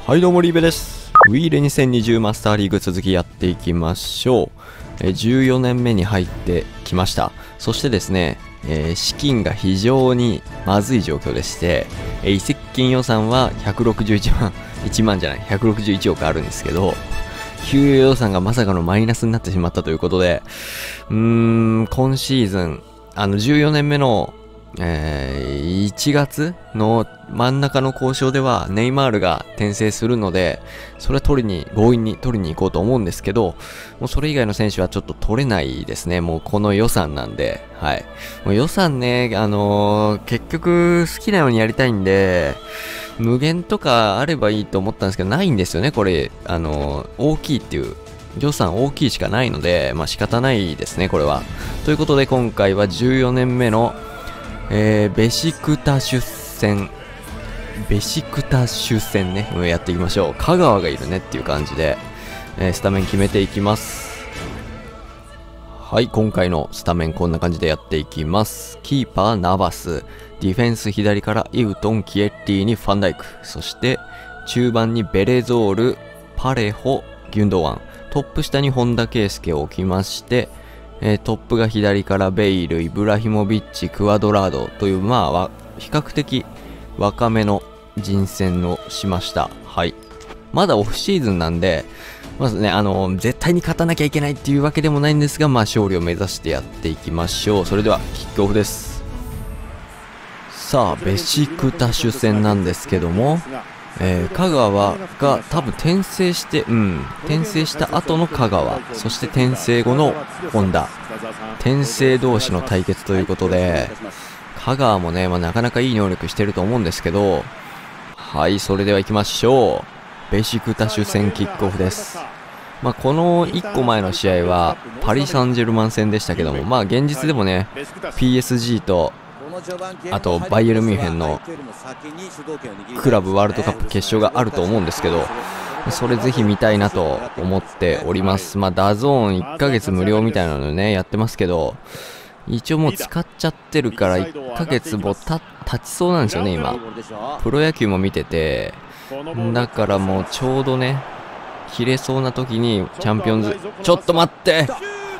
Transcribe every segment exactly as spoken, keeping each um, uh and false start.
はいどうもリーベです。ウィーレにせんにじゅうマスターリーグ続きやっていきましょう。えじゅうよねんめに入ってきました。そしてですね、えー、資金が非常にまずい状況でして、えー、移籍金予算はひゃくろくじゅういちまん、いちまんじゃない、ひゃくろくじゅういちおくあるんですけど、給与予算がまさかのマイナスになってしまったということで、うーん、今シーズン、あのじゅうよねんめのえー、いちがつの真ん中の交渉ではネイマールが転生するので、それは取りに強引に取りに行こうと思うんですけど、もうそれ以外の選手はちょっと取れないですね。もうこの予算なんで、はい。もう予算ね、あのー、結局好きなようにやりたいんで、無限とかあればいいと思ったんですけど、ないんですよね。これ、あのー、大きいっていう予算大きいしかないので、まあ仕方ないですね、これは。ということで今回はじゅうよねんめのえー、ベシクタシュ戦ベシクタシュ戦ね、やっていきましょう。香川がいるねっていう感じで、えー、スタメン決めていきます。はい、今回のスタメンこんな感じでやっていきます。キーパーナバス、ディフェンス左からイウトン、キエッリーにファンダイク、そして中盤にベレゾール、パレホ、ギュンドワン、トップ下に本田圭佑を置きまして、えー、トップが左からベイル、イブラヒモビッチ、クワドラードという、まあ、比較的若めの陣選をしました。はい。まだオフシーズンなんで、まずね、あのー、絶対に勝たなきゃいけないっていうわけでもないんですが、まあ、勝利を目指してやっていきましょう。それでは、キックオフです。さあ、ベシクタシュ戦なんですけども、えー、香川が多分転生して、うん、転生した後の香川、そして転生後の本田、転生同士の対決ということで、香川もね、まあ、なかなかいい能力してると思うんですけど、はい、それでは行きましょう。ベシクタシュ戦キックオフです。まあ、このいっこまえの試合はパリ・サンジェルマン戦でしたけども、まあ現実でもね、ピーエスジー とあとバイエルミュンヘンのクラブワールドカップ決勝があると思うんですけど、それぜひ見たいなと思っております。まあダゾーンいっかげつ無料みたいなのねやってますけど、一応もう使っちゃってるからいっかげつもた経ちそうなんですよね。今プロ野球も見てて、だからもうちょうどね切れそうな時にチャンピオンズ、ちょっと待って、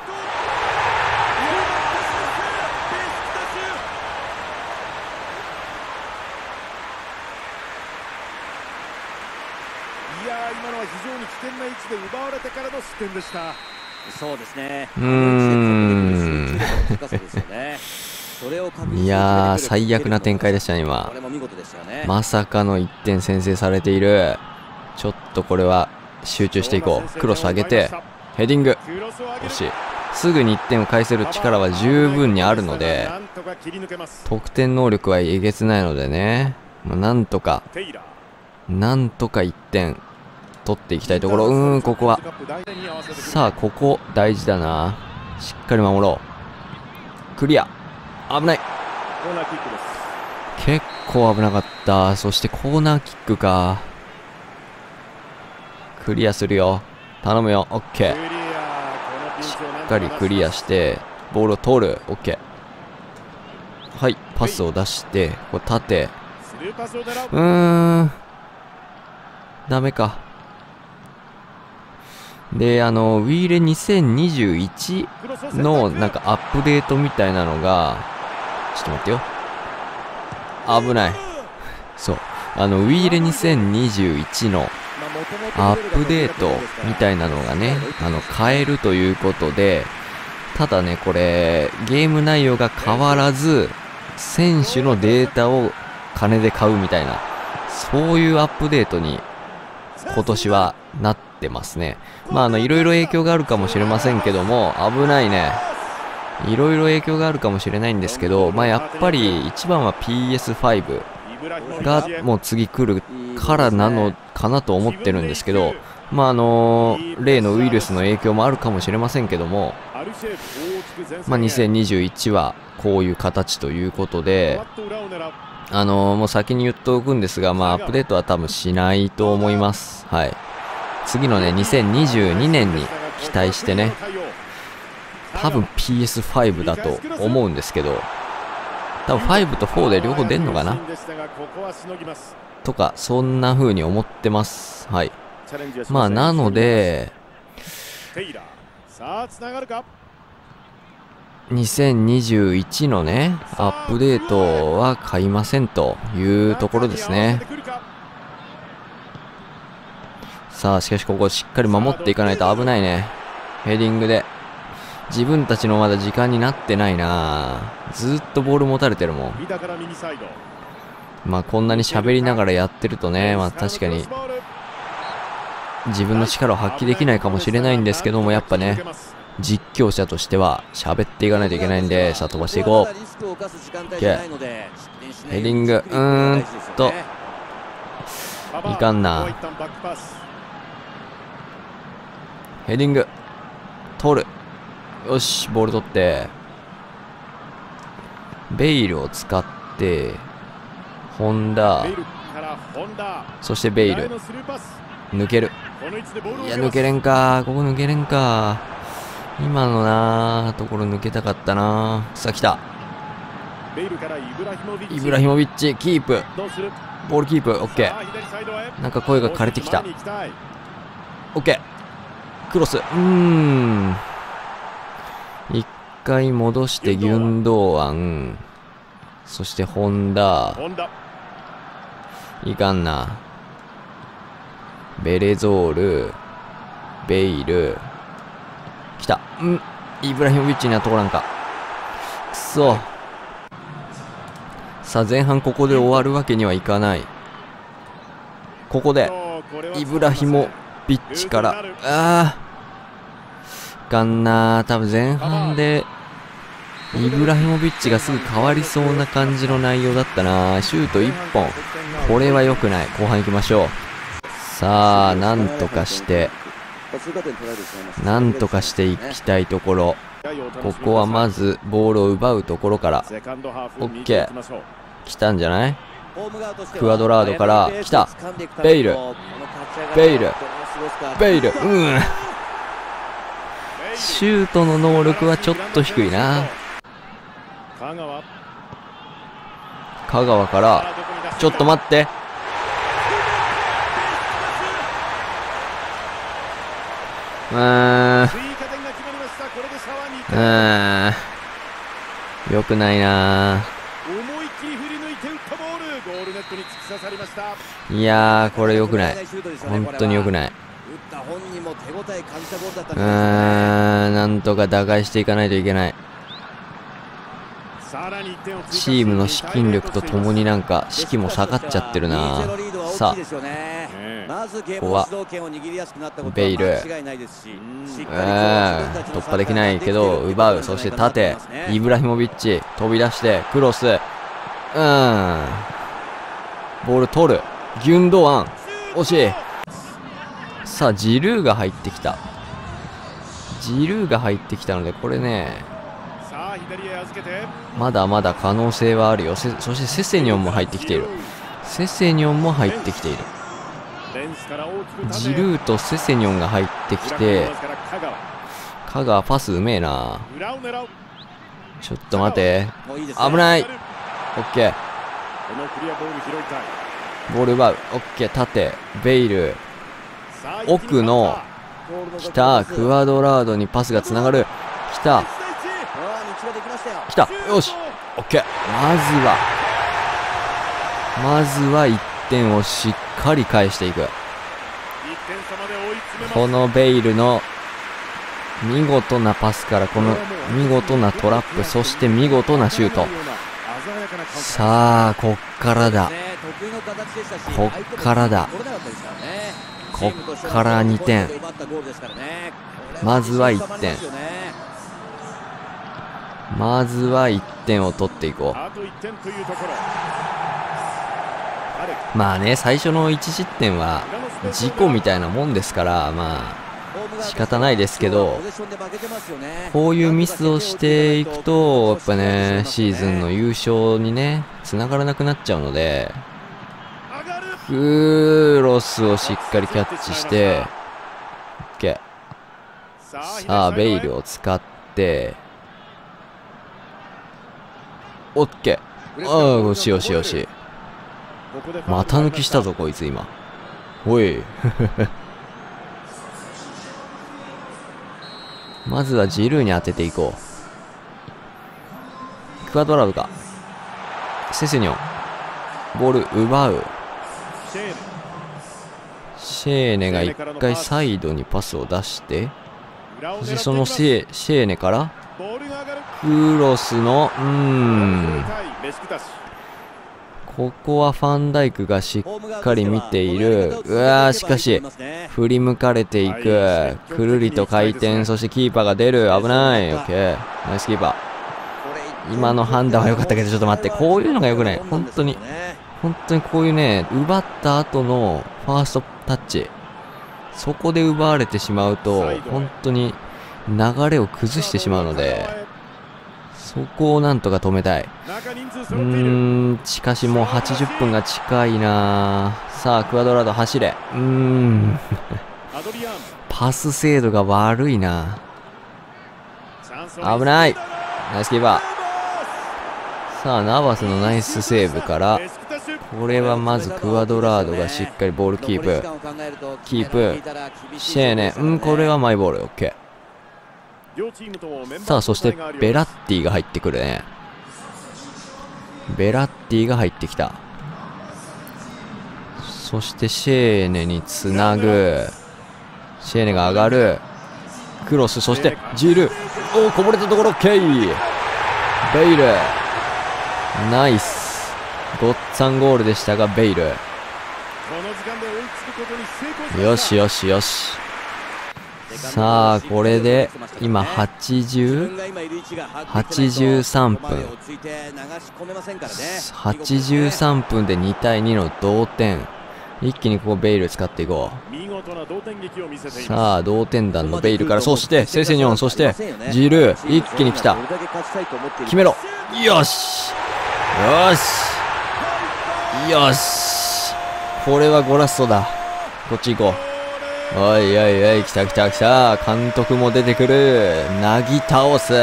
今のは非常に危険な位置で奪われてからの失点でした。 そうですね。 うーんいやー最悪な展開でしたね今。まさかのいってん先制されている。ちょっとこれは集中していこう。クロス上げてヘディング、惜しい。すぐにいってんを返せる力は十分にあるので、得点能力はえげつないのでね、まあ、なんとかなんとかいってん取っていきたいところ。うーん、ここはさあここ大事だな。しっかり守ろう。クリア、危ない、結構危なかった。そしてコーナーキックか。クリアするよ、頼むよ。オッケー、しっかりクリアしてボールを通る。オッケー、はい、パスを出してこれ縦、うーんダメか。で、あの、ウィーレにせんにじゅういちのなんかアップデートみたいなのが、ちょっと待ってよ。危ない。そう。あの、ウィーレにせんにじゅういちのアップデートみたいなのがね、あの、変えるということで、ただね、これ、ゲーム内容が変わらず、選手のデータを金で買うみたいな、そういうアップデートに今年はなってますね。まああのいろいろ影響があるかもしれませんけども、危ないね。いろいろ影響があるかもしれないんですけど、まあやっぱり一番は ピーエスファイブ がもう次来るからなのかなと思ってるんですけど、まああの例のウイルスの影響もあるかもしれませんけども、まあにせんにじゅういちはこういう形ということで、あのー、もう先に言っておくんですが、まあ、アップデートは多分しないと思います。はい。次のね、にせんにじゅうにねんに期待してね、多分 ピーエスファイブ だと思うんですけど、多分ファイブとフォーで両方出んのかなとかそんな風に思ってます。はい。まあなのでにせんにじゅういちのねアップデートは買いませんというところですね。さあしかしここしっかり守っていかないと危ないね。ヘディングで自分たちのまだ時間になってないな。ずっとボール持たれてるもん。まあこんなに喋りながらやってるとね、まあ確かに自分の力を発揮できないかもしれないんですけども、やっぱね実況者としては喋っていかないといけないんで、さあ飛ばしていこう。ヘディング、うーんといかんな。ヘディング取る。よしボール取ってベイルを使ってホンダ、そしてベイル抜ける。いや抜けれんか、ここ抜けれんか。今のなところ抜けたかったな。さあ来たイブラヒモビッチキープ、ボールキープ。オッケー。なんか声が枯れてきた。オッケークロス、うーん一回戻してギュンドーアン、そしてホンダいかんな。ベレゾールベイル来た。んイブラヒモビッチには通らんか。くそ。さあ前半ここで終わるわけにはいかない。ここでイブラヒモビッチからああいかんな。多分前半でイブラヒモビッチがすぐ変わりそうな感じの内容だったな。シュートいっぽん、これは良くない。後半行きましょう。さあなんとかしてなんとかしていきたいところ。ここはまずボールを奪うところから。オッケー来たんじゃない。クアドラードから来た。ベイルベイルベイル、うんシュートの能力はちょっと低いな。香川からちょっと待って、うーんうーんよくないな。いやーこれよくない、本当によくない。うーんなんとか打開していかないといけない。チームの資金力とともになんか士気も下がっちゃってるな。さあここはベイル、うん突破できないけど奪う。そして縦イブラヒモビッチ飛び出してクロス、うんボール取る。ギュンドアン惜しい。さあジルーが入ってきた。ジルーが入ってきたのでこれねまだまだ可能性はあるよ。そしてセセニョンも入ってきている。セセニョンも入ってきている。ジルーとセセニョンが入ってきて、香川パスうめえな。ちょっと待て危ない。オッケーボール奪う。オッケー縦ベイル奥の来た。クアドラードにパスがつながる。来た来たよしオッケー。まずはまずはいってんをしっかり返していく。このベイルの見事なパスからこの見事なトラップ、そして見事なシュート。さあこっからだこっからだこっからにてん。まずはいってんまずはいってんを取っていこう。まあね最初のいち失点は事故みたいなもんですから、まあ仕方ないですけど、こういうミスをしていくとやっぱねシーズンの優勝にね繋がらなくなっちゃうので、クロスをしっかりキャッチして OK。 さあベイルを使ってオッケー。ああよしよしよし。 股抜きしたぞこいつ今。おいまずはジルーに当てていこう。クアドラードか。セセニョンボール奪う。シェーネが一回サイドにパスを出して、そしてそのシェシェーネからクロスのうーんここはファンダイクがしっかり見ている。うわーしかし振り向かれていく。くるりと回転、そしてキーパーが出る。危ない。オッケーナイスキーパー。今の判断は良かったけど、ちょっと待って、こういうのが良くない。本当に本当にこういうね、奪った後のファーストタッチ、そこで奪われてしまうと本当に流れを崩してしまうので、そこをなんとか止めたい。うーんしかしもうはちじゅっぷんが近いな。さあクアドラード走れ。うーんパス精度が悪いな。危ない。ナイスキーパー。さあナバスのナイスセーブから、これはまずクアドラードがしっかりボールキープキープシェーネ、うんこれはマイボール。オッケー。さあそしてベラッティが入ってくるね。ベラッティが入ってきた。そしてシェーネにつなぐ。シェーネが上がる。クロス、そしてジル。おおこぼれたところ OK。 ベイルナイス。ごっつぁんゴールでしたがベイル。よしよしよし。さあこれで今はちじゅう、はちじゅうさんぷん、はちじゅうさんぷんでにたいにの同点。一気にここベイル使っていこう。さあ同点弾のベイルから、そしてセセニョン、そしてジルー、一気に来た。決めろ。よしよしよし、これはゴラッソだ。こっち行こう。おいおいおい、来た来た来た。監督も出てくる。なぎ倒す。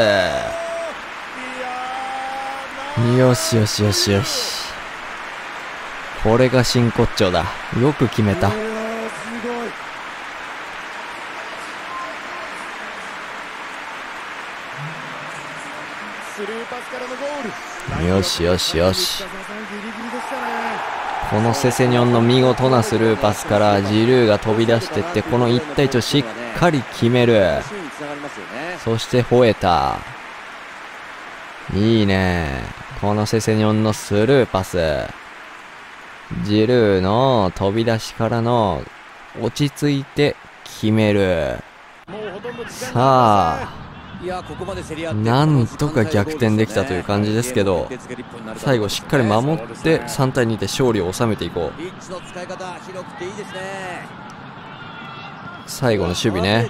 よしよしよしよし、これが真骨頂だ。よく決めた。よしよしよし、このセセニョンの見事なスルーパスからジルーが飛び出していって、この一対一をしっかり決める。そして吠えた。いいねこのセセニョンのスルーパス。ジルーの飛び出しからの落ち着いて決める。さあなんとか逆転できたという感じですけど、最後しっかり守ってさんたいにで勝利を収めていこう。最後の守備ね。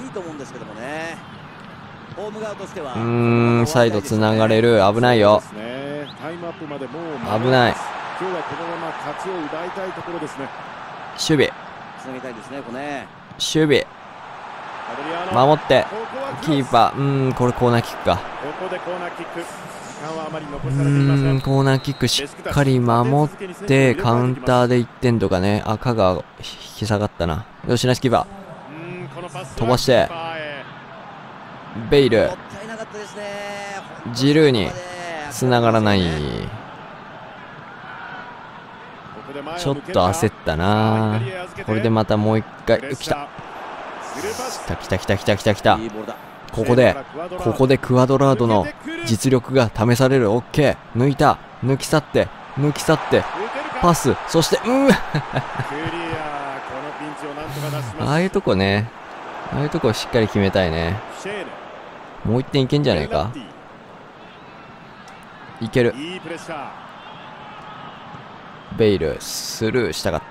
うーんサイドつながれる。危ないよ、危ない。守備守備守って、キーパー、うーん、これコーナーキックか。うーん、コーナーキックしっかり守って、カウンターでいってんとかね。赤が引き下がったな。よし、ナイスキーパー。飛ばして、ベイル、ジルーに繋がらない。ちょっと焦ったな。これでまたもう一回、来た。来た来た来た来た来た来た。ここでここでクアドラードの実力が試される。オッケー、抜いた。抜き去って抜き去ってパス、そしてうんああいうとこね、ああいうとこしっかり決めたいね。もう一点いけんじゃないか。いける。ベイルスルーしたかった。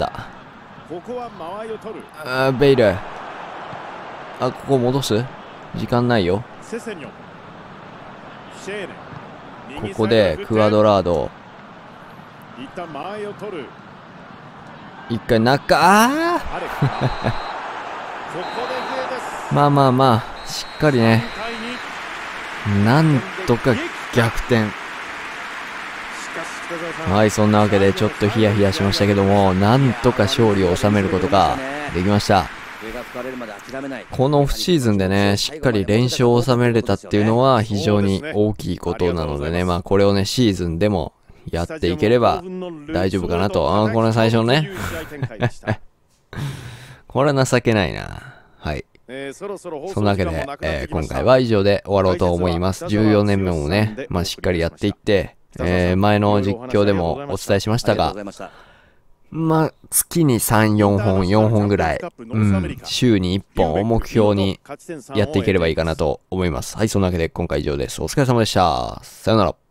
あベイル、あ、ここ戻す時間ないよ。ここでクアドラード一回中、あまあまあまあしっかりね、なんとか逆転。 はい、そんなわけでちょっとヒヤヒヤしましたけども、なんとか勝利を収めることができました。このオフシーズンでね、しっかり連勝を収めれたっていうのは非常に大きいことなのでね、まあこれをね、シーズンでもやっていければ大丈夫かなと。あ、これ最初ね。これは情けないな。はい。そんなわけで、えー、今回は以上で終わろうと思います。じゅうよねんめもね、まあしっかりやっていって、えー、前の実況でもお伝えしましたが、まあ、月にさん、よんほん、よんほんぐらい、うん、週にいっぽんを目標にやっていければいいかなと思います。はい、そんなわけで今回以上です。お疲れ様でした。さよなら。